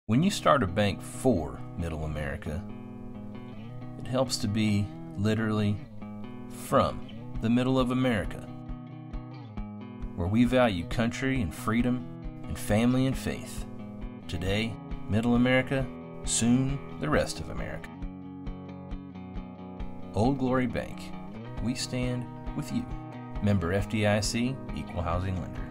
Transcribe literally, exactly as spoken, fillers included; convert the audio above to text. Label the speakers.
Speaker 1: When you start a bank for Middle America, it helps to be literally from the middle of America, where we value country and freedom and family and faith. Today, Middle America, soon the rest of America. Old Glory Bank, we stand with you. Member F D I C, Equal Housing Lender.